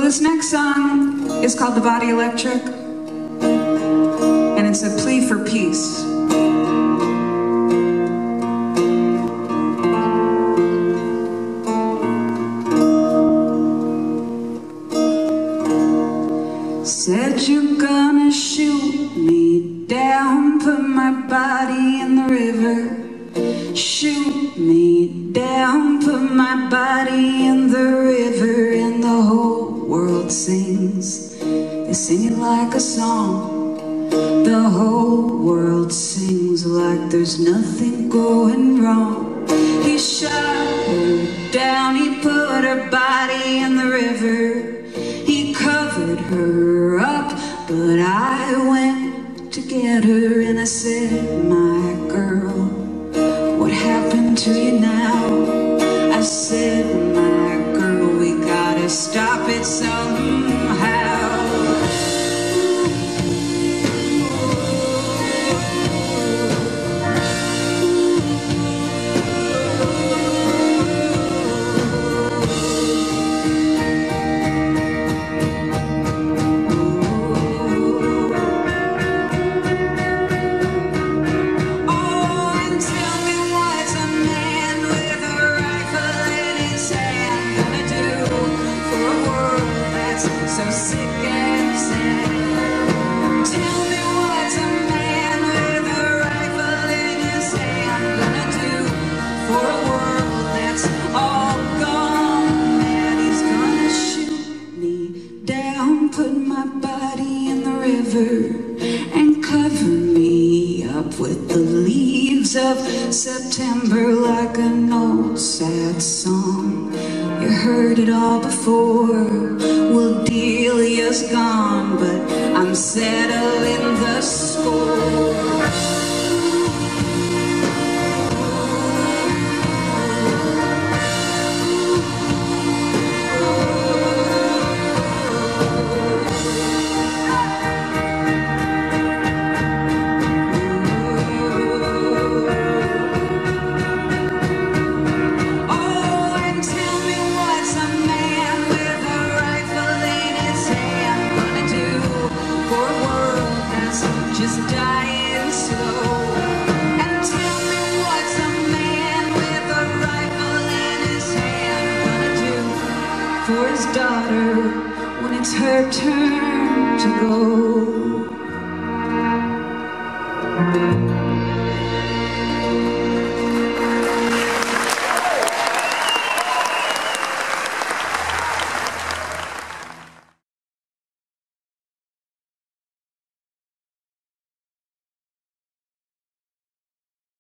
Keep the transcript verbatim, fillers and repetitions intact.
this next song is called The Body Electric, and it's a plea for peace. Said you're gonna shoot me down, put my body in the river. Shoot me down, put my body in the river, and the whole world sings. They sing it like a song. The whole world sings like there's nothing going wrong. He shot her down, he put her body in the river. He covered her up, but I went to get her, and I said, my girl, what happened to you now? I said, my girl, we gotta stop it somehow. So sick and sad. Tell me what's a man with a rifle in his hand gonna do for a world that's all gone mad? He's gonna shoot me down, put my body in the river, and cover me up with the leaves of September like an old sad song. You heard it all before. Well, Delia's gone, but I'm settling the score. Just dying slow. And tell me what's a man with a rifle in his hand gonna do for his daughter when it's her turn to go.